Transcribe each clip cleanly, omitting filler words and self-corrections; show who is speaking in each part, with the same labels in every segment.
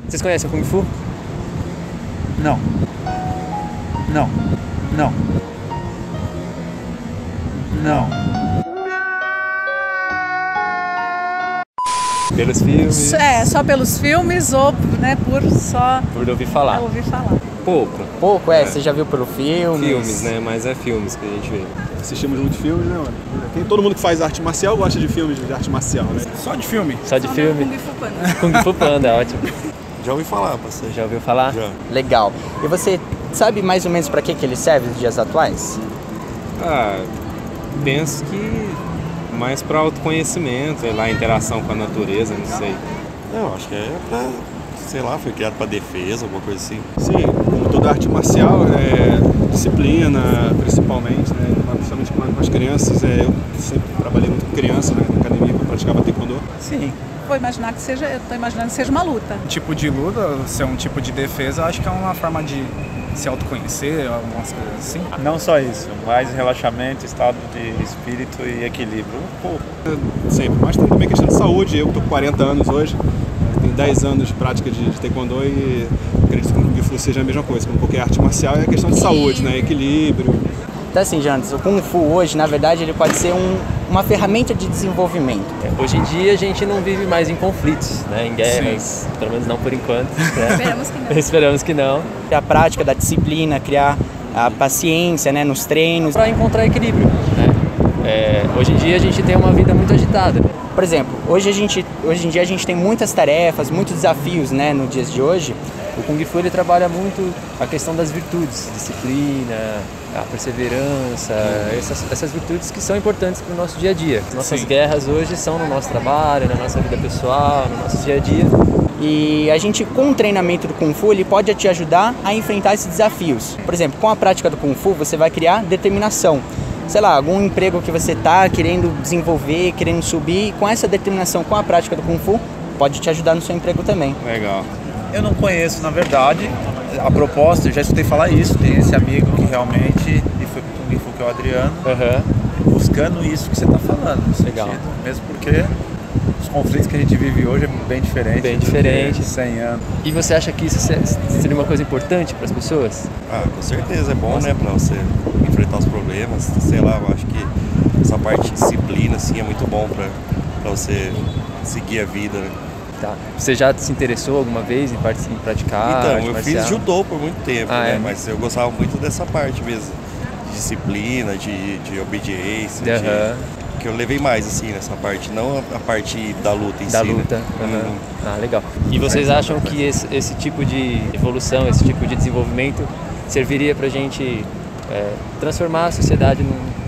Speaker 1: Vocês conhecem o Kung Fu?
Speaker 2: Não. Não. Não. Não.
Speaker 1: Pelos filmes?
Speaker 3: É, só pelos filmes ou, né,
Speaker 1: Por ouvir falar?
Speaker 3: ouvir falar.
Speaker 4: Pouco.
Speaker 5: Pouco, você já viu pelo filme?
Speaker 4: Filmes, né? Mas é filmes que a gente vê.
Speaker 6: Assistimos muito filmes, né, mano? Todo mundo que faz arte marcial gosta de filmes de arte marcial, né?
Speaker 2: Só de filme.
Speaker 1: Só de filme?
Speaker 3: Kung Fu Panda.
Speaker 1: Kung Fu Panda, ótimo.
Speaker 7: Já ouvi falar, parceiro.
Speaker 1: Já ouviu falar?
Speaker 7: Já.
Speaker 5: Legal. E você sabe mais ou menos para que ele serve nos dias atuais?
Speaker 4: Penso que mais para autoconhecimento, sei lá, interação com a natureza, não sei.
Speaker 7: Não, acho que é pra, sei lá, foi criado pra defesa, alguma coisa assim.
Speaker 6: Sim, como toda arte marcial, disciplina, principalmente, né? Principalmente com as crianças. Eu sempre trabalhei muito com criança, né? Na academia, que eu praticava taekwondo.
Speaker 2: Sim.
Speaker 3: Eu tô imaginando que seja uma luta.
Speaker 2: Tipo de luta, ser um tipo de defesa, acho que é uma forma de se autoconhecer, algumas coisas assim.
Speaker 8: Não só isso, mais relaxamento, estado de espírito e equilíbrio.
Speaker 6: Sempre, mas tem também questão de saúde. Eu tô com 40 anos hoje, tenho 10 anos de prática de taekwondo e acredito que o Kung Fu seja a mesma coisa. Como qualquer arte marcial, é questão de saúde, né? Equilíbrio.
Speaker 5: Então assim, Jonas, o Kung Fu hoje, na verdade, ele pode ser uma ferramenta de desenvolvimento.
Speaker 1: Hoje em dia a gente não vive mais em conflitos, né? Em guerras, pelo menos não por enquanto. Né?
Speaker 3: Esperamos que não.
Speaker 1: Esperamos que não.
Speaker 5: A prática da disciplina, criar a paciência, né, nos treinos.
Speaker 1: Para encontrar equilíbrio, né? Hoje em dia a gente tem uma vida muito agitada.
Speaker 5: Por exemplo, hoje em dia a gente tem muitas tarefas, muitos desafios, né, nos dias de hoje.
Speaker 1: O Kung Fu ele trabalha muito a questão das virtudes, disciplina, a perseverança, essas virtudes que são importantes para o nosso dia a dia. Nossas guerras hoje são no nosso trabalho, na nossa vida pessoal, no nosso dia a dia.
Speaker 5: E a gente, com o treinamento do Kung Fu, ele pode te ajudar a enfrentar esses desafios. Por exemplo, com a prática do Kung Fu, você vai criar determinação. Sei lá, algum emprego que você está querendo desenvolver, querendo subir, com essa determinação, com a prática do Kung Fu, pode te ajudar no seu emprego também.
Speaker 4: Legal.
Speaker 2: Eu não conheço, na verdade, a proposta, eu já escutei falar isso, tem esse amigo que realmente, e foi pro Kung Fu, que é o Adriano, buscando isso que você está falando.
Speaker 1: Legal.
Speaker 2: Mesmo porque os conflitos que a gente vive hoje é bem diferente.
Speaker 1: Bem diferente.
Speaker 2: 100 anos.
Speaker 1: E você acha que isso seria uma coisa importante para as pessoas?
Speaker 7: Com certeza, é bom, né, pra você enfrentar os problemas. Sei lá, eu acho que essa parte de disciplina, assim, é muito bom pra você seguir a vida, né?
Speaker 1: Tá. Você já se interessou alguma vez em praticar?
Speaker 7: Então,
Speaker 1: arte
Speaker 7: eu
Speaker 1: marcial?
Speaker 7: fiz judô por muito tempo, né?
Speaker 1: É?
Speaker 7: Mas eu gostava muito dessa parte mesmo, de disciplina, de obediência, que eu levei mais, assim, nessa parte, não a parte da luta em si.
Speaker 1: Da luta.
Speaker 7: Né?
Speaker 1: Legal. E vocês acham que esse tipo de evolução, esse tipo de desenvolvimento serviria pra gente transformar a sociedade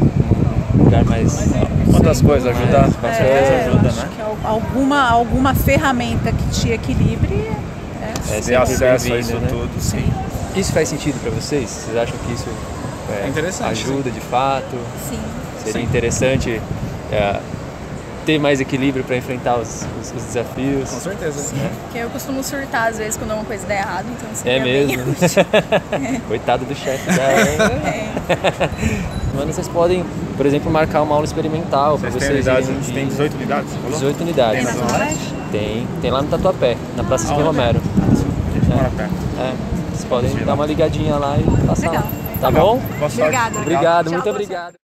Speaker 1: num lugar mais...
Speaker 2: Quantas coisas ajudar?
Speaker 3: Ajuda, né? Alguma ferramenta que te equilibre.
Speaker 2: Ter acesso a isso
Speaker 1: né?
Speaker 2: tudo, sim.
Speaker 1: Isso faz sentido pra vocês? Vocês acham que isso
Speaker 2: interessante,
Speaker 1: ajuda de fato?
Speaker 3: Sim.
Speaker 1: Seria interessante ter mais equilíbrio para enfrentar os desafios?
Speaker 2: Com certeza.
Speaker 9: Porque eu costumo surtar às vezes quando uma coisa dá errado, então seria
Speaker 1: É mesmo?
Speaker 9: bem...
Speaker 1: Coitado do chefe dela. Mano, vocês podem, por exemplo, marcar uma aula experimental para vocês.
Speaker 2: Tem 18 unidades?
Speaker 1: 18 unidades.
Speaker 9: Tem na Zona Leste?
Speaker 1: Tem lá no Tatuapé, na Praça Silvio Romero.
Speaker 2: A gente mora perto.
Speaker 1: Vocês podem dar uma ligadinha lá e passar.
Speaker 9: Legal.
Speaker 1: Tá bom?
Speaker 2: Boa sorte.
Speaker 9: Obrigada.
Speaker 1: Obrigado,
Speaker 9: Tchau,
Speaker 1: muito
Speaker 9: boa
Speaker 1: obrigado.